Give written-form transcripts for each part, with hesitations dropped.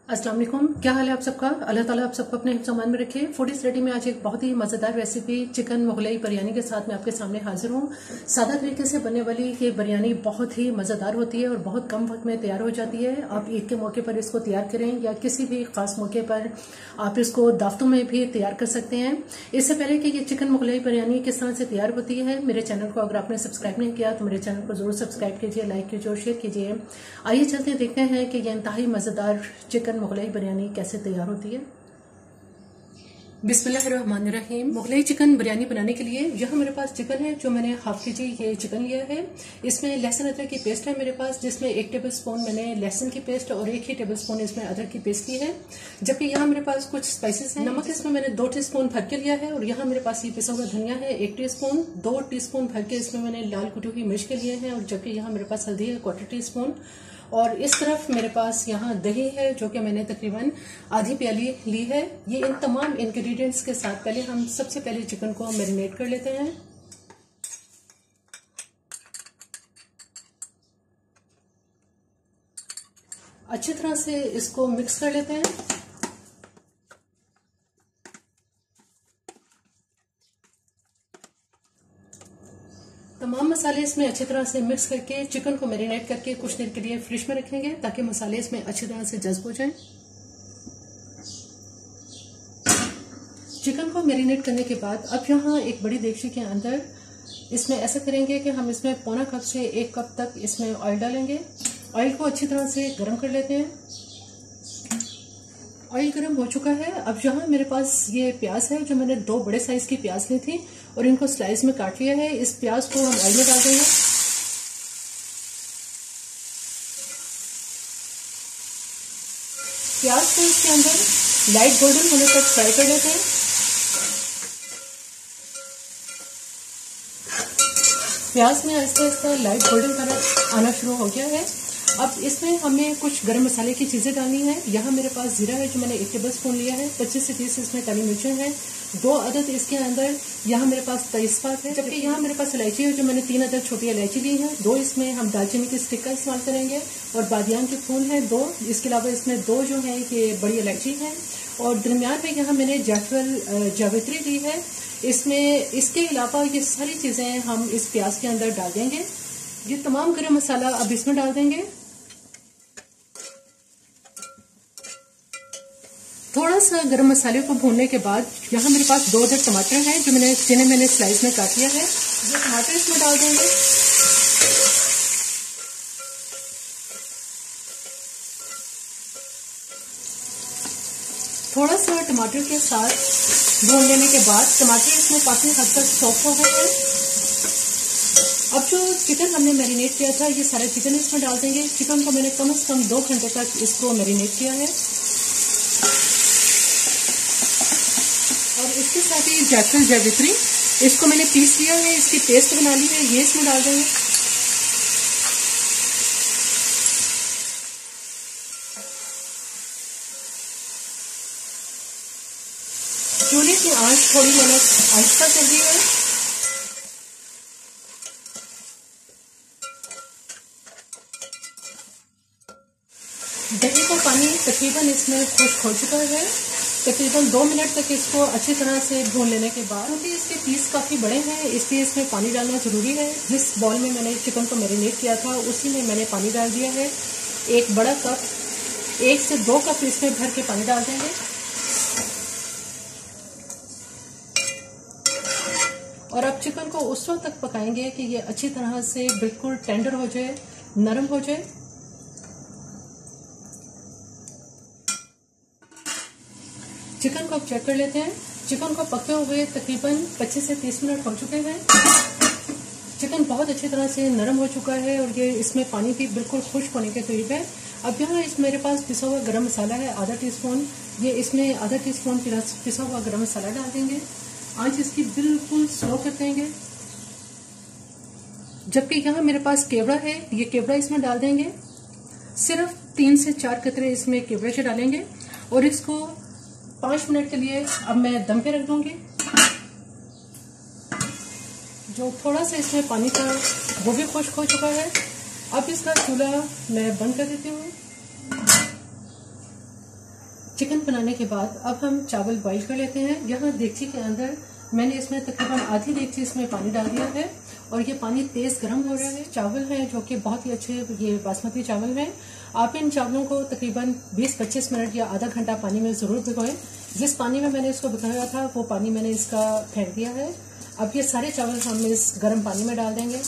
अस्सलाम वालेकुम। क्या हाल है आप सबका? अल्लाह ताला आप सबको अपने हिफ्ज़ अमान में रखे। फूड स्टडी में आज एक बहुत ही मज़ेदार रेसिपी चिकन मुगलई बिरयानी के साथ मैं आपके सामने हाजिर हूँ। सादा तरीके से बनने वाली ये बिरयानी बहुत ही मज़ेदार होती है और बहुत कम वक्त में तैयार हो जाती है। आप ईद के मौके पर इसको तैयार करें या किसी भी खास मौके पर आप इसको दावतों में भी तैयार कर सकते हैं। इससे पहले कि ये चिकन मुगलई बिरयानी किस तरह से तैयार होती है, मेरे चैनल को अगर आपने सब्सक्राइब नहीं किया तो मेरे चैनल को जरूर सब्सक्राइब कीजिए, लाइक कीजिए और शेयर कीजिए। आइए चलते देखते हैं कि ये इंतहाई मज़ेदार चिकन मुगलई बिरयानी कैसे तैयार होती है। बिस्मिल्लाहिर्रहमानिर्रहीम। मुगलई चिकन बिरयानी बनाने के लिए यहाँ मेरे पास चिकन है, जो मैंने हाफ के जी ये चिकन लिया है। इसमें लहसुन अदरक की पेस्ट है मेरे पास, जिसमें 1 टेबल स्पून मैंने लहसुन की पेस्ट और 1 ही टेबल स्पून इसमें अदरक की पेस्ट ली है। जबकि यहाँ मेरे पास कुछ स्पाइसेस हैं। नमक इसमें मैंने 2 टीस्पून भर के लिया है और यहाँ मेरे पास ये पिसा हुआ धनिया है 1 टीस्पून। 2 टीस्पून भर के इसमें मैंने लाल कुटी हुई मिर्च के लिए हैं और जबकि यहाँ मेरे पास हल्दी है 1/4 टीस्पून। और इस तरफ मेरे पास यहाँ दही है, जो कि मैंने तकरीबन आधी प्याली ली है। ये इन तमाम इंग्रेडिएंट्स के साथ पहले हम सबसे पहले चिकन को मैरिनेट कर लेते हैं। अच्छी तरह से इसको मिक्स कर लेते हैं। तमाम मसाले इसमें अच्छी तरह से मिक्स करके चिकन को मैरिनेट करके कुछ देर के लिए फ्रिज में रखेंगे ताकि मसाले इसमें अच्छी तरह से जज्ब हो जाएं। चिकन को मैरिनेट करने के बाद अब यहाँ एक बड़ी देगची के अंदर इसमें ऐसा करेंगे कि हम इसमें पौना कप से 1 कप तक इसमें ऑयल डालेंगे। ऑयल को अच्छी तरह से गर्म कर लेते हैं। ऑयल गर्म हो चुका है। अब यहाँ मेरे पास ये प्याज है, जो मैंने 2 बड़े साइज की प्याज ली थी और इनको स्लाइस में काट लिया है। इस प्याज को हम ऑयल में डाल देंगे। प्याज को इसके अंदर लाइट गोल्डन होने तक फ्राई कर लेते हैं। प्याज में Aahista Aahista light golden colour आना शुरू हो गया है। अब इसमें हमें कुछ गरम मसाले की चीजें डालनी है। यहाँ मेरे पास जीरा है, जो मैंने 1 टेबल स्पून लिया है। 25 से 30 इसमें काली मिर्चें हैं। 2 अदद इसके अंदर यहाँ मेरे पास तेजपात है। जबकि यहाँ मेरे पास इलायची है, जो मैंने 3 अदद छोटी इलायची ली है। 2 इसमें हम दालचीनी की स्टिक का इस्तेमाल करेंगे और बादियान के फूल है 2। इसके अलावा इसमें 2 जो है ये बड़ी इलायची है और दरमियान में यहाँ मैंने जायफल जावित्री ली है। इसमें इसके अलावा ये सारी चीजें हम इस प्याज के अंदर डाल देंगे। ये तमाम गरम मसाला अब इसमें डाल देंगे। थोड़ा सा गरम मसाले को भूनने के बाद यहाँ मेरे पास 2 अदद टमाटर हैं, जिन्हें मैंने स्लाइस में काट लिया है। ये टमाटर इसमें डाल देंगे। थोड़ा सा टमाटर के साथ भून लेने के बाद टमाटर इसमें काफी हद तक सॉफ्ट हो गए हैं। अब जो चिकन हमने मैरिनेट किया था, ये सारा चिकन इसमें डाल देंगे। चिकन को मैंने कम से कम 2 घंटे तक इसको मैरिनेट किया है। और इसके साथ ही जायफल जावित्री, इसको मैंने पीस लिया है, इसकी पेस्ट बना ली है, ये इसमें डाल देंगे। चूल्हे की आंच थोड़ी मैंने आहिस्ता कर दी है। दही का पानी तकरीबन इसमें खुश्क हो चुका है। तकरीबन 2 मिनट तक इसको अच्छी तरह से भून लेने के बाद, क्योंकि इसके पीस काफी बड़े हैं इसलिए इसमें पानी डालना जरूरी है। जिस बॉल में मैंने चिकन को मैरिनेट किया था उसी में मैंने पानी डाल दिया है। एक बड़ा कप, 1 से 2 कप इसमें भर के पानी डाल देंगे। और अब चिकन को उस वक्त तक पकाएंगे कि ये अच्छी तरह से बिल्कुल टेंडर हो जाए, नरम हो जाए। चिकन को अब चेक कर लेते हैं। चिकन को पकते हुए तकरीबन 25 से 30 मिनट हो चुके हैं। चिकन बहुत अच्छी तरह से नरम हो चुका है और ये इसमें पानी भी बिल्कुल खुश्क होने के करीब है। अब यहाँ मेरे पास पिसा हुआ गरम मसाला है आधा टीस्पून। ये इसमें आधा टीस्पून पिसा हुआ गरम मसाला डाल देंगे। आंच इसकी बिल्कुल स्लो कर देंगे। जबकि यहाँ मेरे पास केवड़ा है, ये केवड़ा इसमें डाल देंगे। सिर्फ 3 से 4 कतरे इसमें केवड़े से डालेंगे और इसको 5 मिनट के लिए अब मैं दम पे रख दूंगी। जो थोड़ा सा इसमें पानी था वो भी खुश्क हो चुका है। अब इसका चूल्हा मैं बंद कर देती हूँ। चिकन बनाने के बाद अब हम चावल बॉईल कर लेते हैं। यहाँ देगची के अंदर मैंने इसमें तकरीबन आधी देगची इसमें पानी डाल दिया है और ये पानी तेज गर्म हो रहा है। चावल हैं जो कि बहुत ही अच्छे ये बासमती चावल हैं। आप इन चावलों को तकरीबन 20-25 मिनट या आधा घंटा पानी में ज़रूर भिगोएं। जिस पानी में मैंने इसको भिगोया था वो पानी मैंने इसका फेंक दिया है। अब ये सारे चावल हम इस गर्म पानी में डाल देंगे।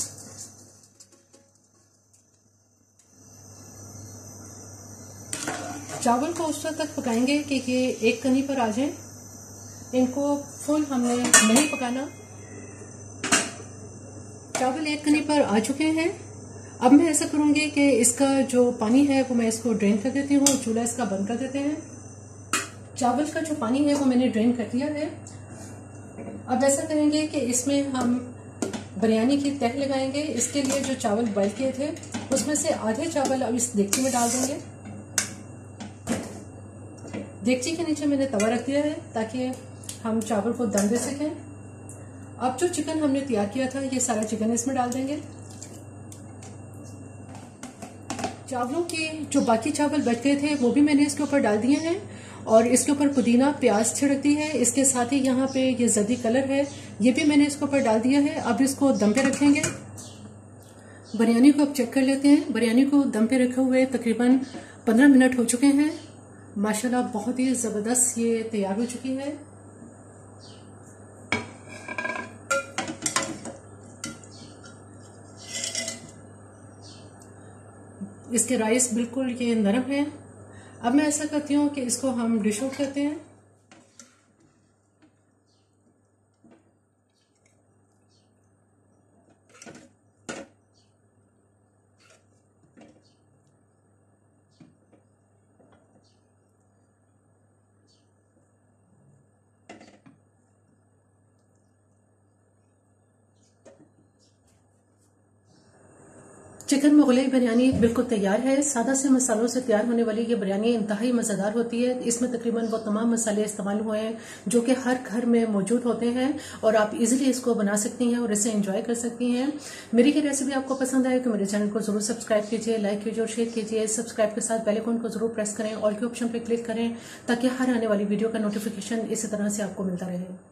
चावल को उस वक्त तक पकाएंगे कि ये एक कनी पर आ जाए। इनको फुल हमने नहीं पकाना। चावल एक कनी पर आ चुके हैं। अब मैं ऐसा करूंगी कि इसका जो पानी है वो मैं इसको ड्रेन कर देती हूँ। चूल्हा इसका बंद कर देते हैं। चावल का जो पानी है वो मैंने ड्रेन कर दिया है। अब ऐसा करेंगे कि इसमें हम बिरयानी की तह लगाएंगे। इसके लिए जो चावल बॉईल किए थे उसमें से आधे चावल अब इस देगची में डाल देंगे। देगची के नीचे मैंने तवा रख दिया है ताकि हम चावल को दम दे सकें। अब जो चिकन हमने तैयार किया था ये सारा चिकन इसमें डाल देंगे। चावलों के जो बाकी चावल बच गए थे वो भी मैंने इसके ऊपर डाल दिए हैं और इसके ऊपर पुदीना प्याज छिड़क दी है। इसके साथ ही यहाँ पे ये जर्दी कलर है ये भी मैंने इसके ऊपर डाल दिया है। अब इसको दम पे रखेंगे। बिरयानी को अब चेक कर लेते हैं। बिरयानी को दम पे रखे हुए तकरीबन 15 मिनट हो चुके हैं। माशाल्लाह बहुत ही जबरदस्त ये तैयार हो चुकी है। इसके राइस बिल्कुल ये नरम है। अब मैं ऐसा करती हूँ कि इसको हम डिश आउट करते हैं। चिकन मुगलई बिरयानी बिल्कुल तैयार है। सादा से मसालों से तैयार होने वाली ये बिरयानी इंतहाई मज़ेदार होती है। इसमें तकरीबन वो तमाम मसाले इस्तेमाल हुए हैं जो कि हर घर में मौजूद होते हैं और आप इजीली इसको बना सकती हैं और इसे एंजॉय कर सकती हैं। मेरी ये रेसिपी आपको पसंद आए तो मेरे चैनल को जरूर सब्सक्राइब कीजिए, लाइक कीजिए और शेयर कीजिए। सब्सक्राइब के साथ बेल आइकन को जरूर प्रेस करें, ऑल के ऑप्शन पर क्लिक करें ताकि हर आने वाली वीडियो का नोटिफिकेशन इसी तरह से आपको मिलता रहे।